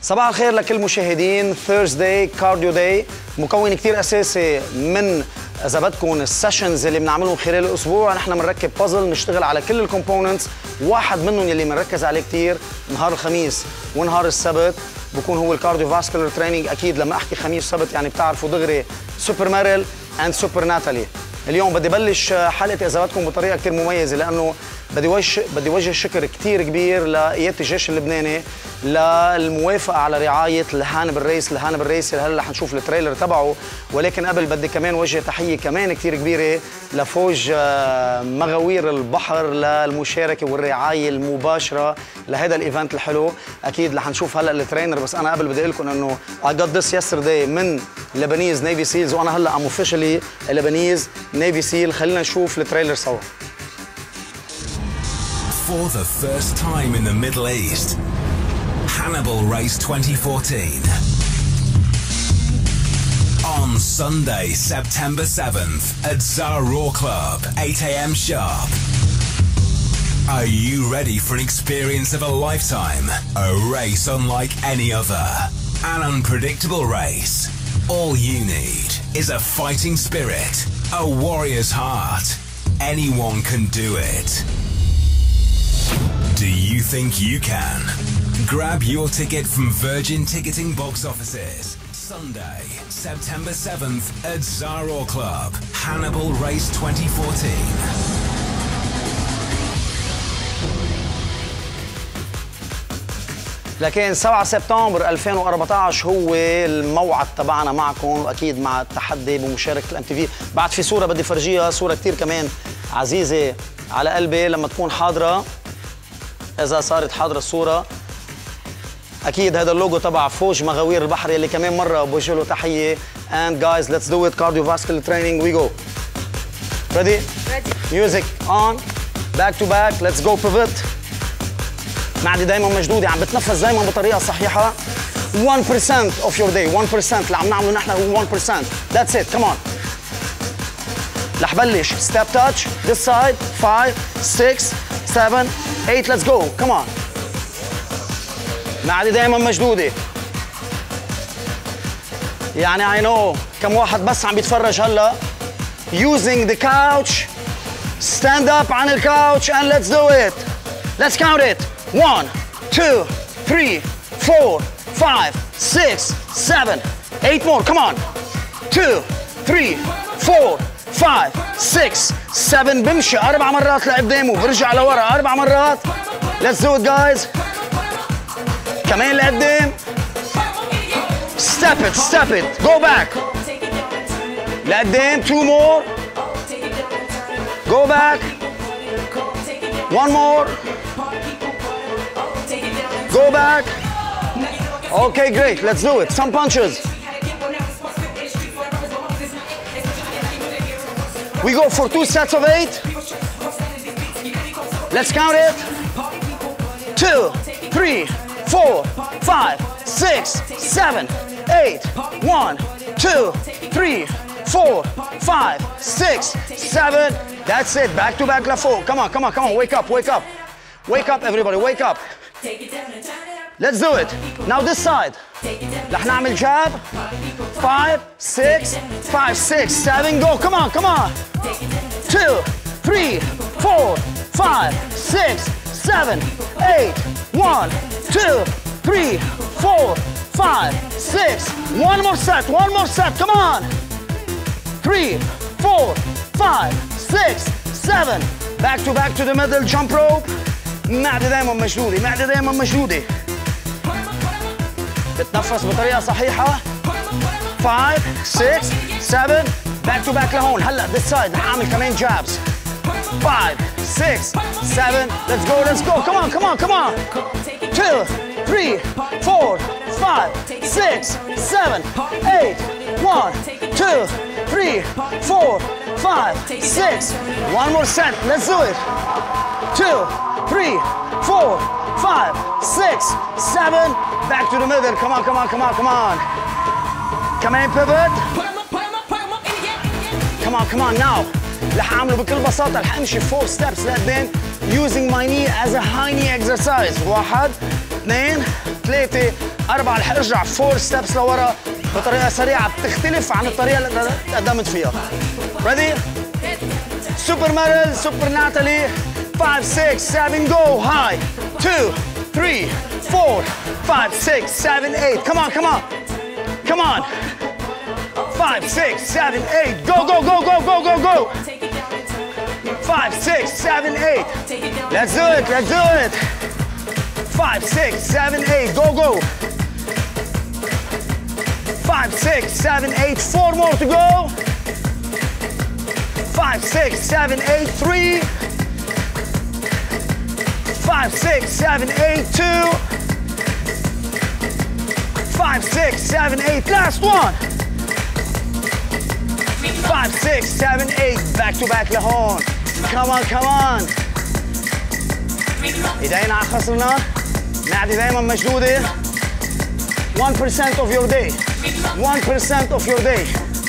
صباح الخير لكل المشاهدين. ثيرزداي كارديو داي مكون كتير اساسي من اذا بدكم السيشنز اللي بنعملهم خلال الاسبوع. نحن بنركب بازل نشتغل على كل الكومبوننتس، واحد منهم يلي بنركز عليه كتير نهار الخميس ونهار السبت بكون هو الكارديو فاسكولار تريننج. اكيد لما احكي خميس سبت يعني بتعرفوا دغري سوبر ميريل اند سوبر ناتالي. اليوم بدي بلش حلقتي اذا بدكم بطريقه كثير مميزه، لانه بدي وجه شكر كثير كبير لقياده الجيش اللبناني للموافقه على رعايه الهانب الريس اللي هلا رح نشوف التريلر تبعه. ولكن قبل بدي كمان وجه تحيه كمان كثير كبيره لفوج مغاوير البحر للمشاركه والرعايه المباشره لهذا الايفنت الحلو. اكيد رح نشوف هلا الترينر، بس انا قبل بدي اقول لكم انه I got this yesterday من لبنيز نيفي سيلز، وانا هلا ام اوفيشلي لبنيز نيفي سيل. خلينا نشوف التريلر سوا. For the first time in the Middle East, Hannibal Race 2014. On Sunday, September 7th at Zahra Club, 8 a.m. sharp. Are you ready for an experience of a lifetime? A race unlike any other. An unpredictable race. All you need is a fighting spirit, a warrior's heart. Anyone can do it. Do you think you can? Grab your ticket from Virgin Ticketing box offices. Sunday, September 7th at Zahra Club, Hannibal Race 2014. لكن 7 سبتمبر 2014 هو الموعد تبعنا معكم، واكيد مع التحدي بمشاركه الام تي في. بعد في صوره بدي فرجيها، صوره كثير كمان عزيزه على قلبي لما تكون حاضره. اذا صارت حاضره الصوره، اكيد هذا اللوجو تبع فوج مغاوير البحر اللي كمان مره بوجه له تحيه. And guys, let's do it. Cardiovascular training, we go. Ready? Ready. Music on. Back to back. Let's go pivot. معدي دايما مشدوده، عم بتنفس دايما بطريقه صحيحه. 1% of your day. 1% اللي عم نعمله نحن هو 1%. That's it. Come on. رح بلش step touch this side. 5 6 7 8. Let's go. Come on. معدي دايما مشدوده. يعني I know كم واحد بس عم بيتفرج هلا. Using the couch. Stand up عن الكاوتش and let's do it. Let's count it. 1 2 3 4 5 6 7 8 more. Come on. 2 3 4 5 6 7. بمشي 4 مرات لقدام وبرجع لورا 4 مرات. Let's do it guys. كمان لقدام. Step it, step it. Go back. لقدام. 2 more. Go back. 1 more. Go back. Okay, great. Let's do it. Some punches. We go for 2 sets of 8. Let's count it. 2 3 4 5 6 7 8. 1 2 3 4 5 6 7. That's it. Back to back لفوق. Come on, come on, come on. Wake up, wake up. Wake up everybody, wake up. Let's do it. Now this side. رح نعمل jab. 5 6 5 6 7. Go. Come on, come on. 2 3 4 5 6 7 8. 1 2 3 4 5 6. One more set. One more set. Come on. 3 4 5 6 7. Back to back to the middle. Jump rope. معدة دايما مشدودة، معدة دايما مشدودة. بتنفس بطريقة صحيحة. 5 6 7. باك تو باك لهون. هلا this side رح اعمل كمان جابس. 5 6 7. Let's go, let's go. Come on, come on, come on. 2 3 4 5 6 7 8. 1 2 3 4 5 6. One more set. Let's do it. 2 3 4 5 6 7. Back to the middle. Come on, come on, come on, come on. Come on, pivot. Come on, come on. Now رح اعمله بكل بساطة. رح امشي 4 steps لقدام using my knee as a high knee exercise. 1 2 3 4 رح ارجع 4 ستيبس لورا بطريقه سريعه بتختلف عن الطريقه اللي قدمت فيها. ريدي؟ سوبر ميرل، سوبر ناتالي. 5 6 7 جو. هاي 2 3 4 5 6 7 8. Come on, come on. Come on. 5 6 7 8. Go, go, go, go, go, go, go. 5 6 7 8. Let's do it, let's do it. 5 6 7 8. Go, go. 5 6 7 8. 4 more to go. 5 6 7 8. 3. 5 6 7 8. 2. 5 6 7 8. Last one. 5 6 7 8. Back to back لهون. Come on, come on. ايدينا على خصرنا. معدة دايما مشدودة. 1% of your day. 1% of your day.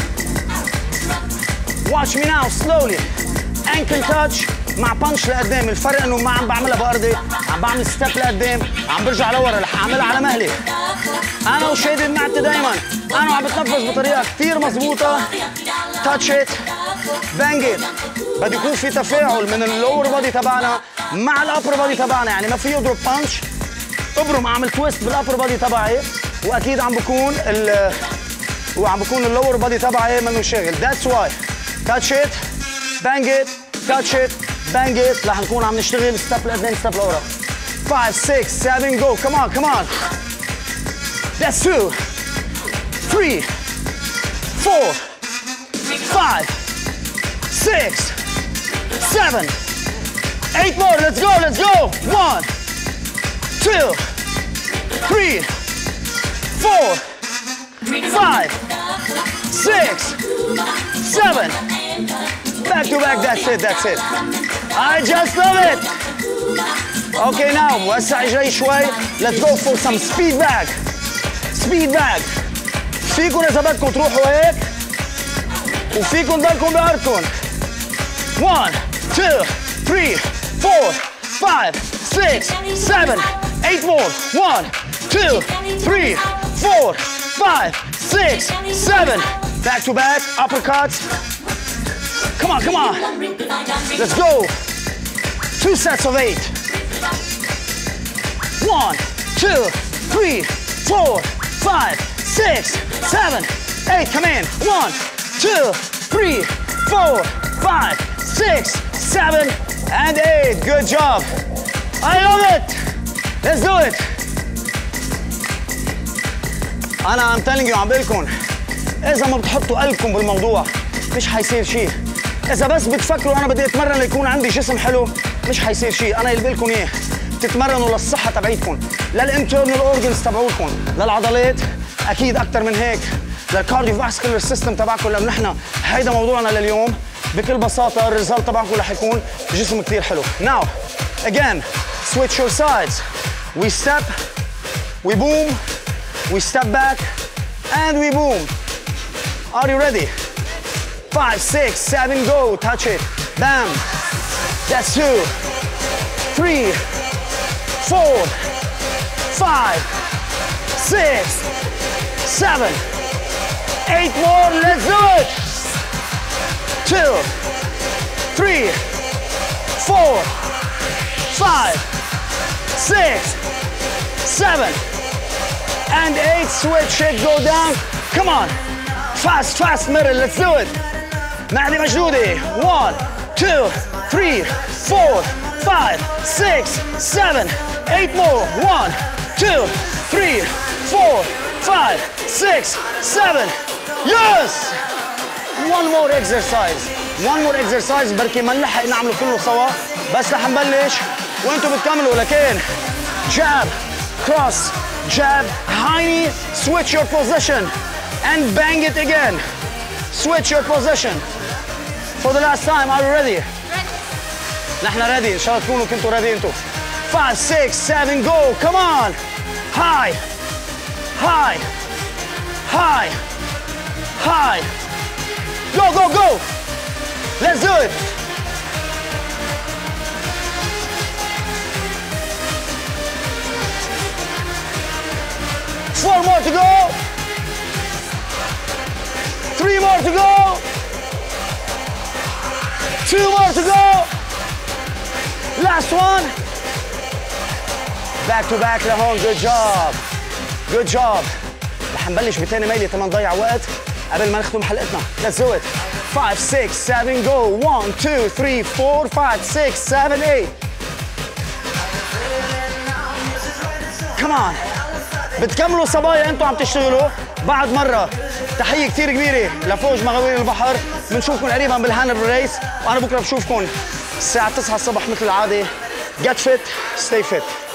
Watch me now slowly. Ankle touch مع بانش لقدام. الفرق انه ما عم بعملها بأرضي، عم بعمل ستيب لقدام، عم برجع لورا. رح اعملها على مهلي. انا وشادد معدتي دايما. انا وعم بتنفس بطريقة كثير مضبوطة. Touch it. Bang it. بده يكون في تفاعل من اللور بادي تبعنا مع الابر بادي تبعنا، يعني ما في يضرب بانش ابرم اعمل تويست بالابر بادي تبعي، واكيد عم بكون اللور بادي تبعي منه شاغل. That's why. Touch it. Bang it. Touch it. Bang it. رح نكون عم نشتغل ستيب لقدام ستيب لورا. 5 6 7 go. Come on, come on. That's 2 3 4 5 6 7 8 more. Let's go, let's go. 1 2 3 4 5 6 7. Back to back. That's it, that's it. I just love it. Okay, now وسع اجري شوي. Let's go for some speed bag. Speed bag. فيكم اذا بدكم تروحوا هيك وفيكم ضلكم بأرضكم. 1 2 3 4 5 6 7 8 more. 1 2 3 4 5 6 7. Back to back uppercuts. Come on, come on. Let's go. 2 sets of 8. 1 2 3 4 5 6 7 8. Come in. 1 2 3 4 5 6 7 and 8. Good job. I love it. Let's do it. أنا I'm telling you عم بقلكم إذا ما بتحطوا قلبكم بالموضوع مش حيصير شيء. إذا بس بتفكروا أنا بدي أتمرن ليكون عندي جسم حلو مش حيصير شيء. أنا اللي بقلكم إياه تتمرنوا للصحة تبعيتكم، للانترنال اورجنز تبعوكم، للعضلات أكيد أكثر من هيك، للكارديو فاسكولار سيستم تبعكم، لأنه نحن هيدا موضوعنا لليوم. بكل بساطة الريزلت تبعكم رح يكون جسم كثير حلو. Now again switch your sides. We step, we boom, we step back and we boom. Are you ready? 5 6 7 go. Touch it. Bam. That's 2 3 4 5 6 7 8 more. Let's do it. 2 3 4 5 6 7 and 8. Switch it. Go down. Come on. Fast, fast middle. Let's do it. معدة مشدودة. 1 2 3 4 5 6 7 8 more. 1 2 3 4 5 6 7. Yes. One more exercise. One more exercise. بركي ما نلحق نعمله كله سوا، بس رح نبلش وانتم بتكملوا. لكن jab, cross, jab, high knee, switch your position and bang it again. Switch your position. For the last time, are you ready? Ready. نحن ready. إن شاء الله تكونوا كنتوا ready انتوا. 5 6 7 go. Come on. High, high, high, high. Go, go, go. Let's do it. 4 more to go. 3 more to go. 2 more to go. Last one. Back to back لهون. Good job. Good job. رح نبلش بتاني ميلة تما نضيع وقت قبل ما نختم حلقتنا. Let's do it. 5 6 7 go. 1 2 3 4 5 6 7 8. Come on. بتكملوا صبايا انتوا عم تشتغلوا. بعد مرة تحية كثير كبيرة لفوج مغاوير البحر. بنشوفكم قريبا بالهانر ريس، وانا بكره بشوفكم الساعة 9 الصبح مثل العادة. Get fit, stay fit.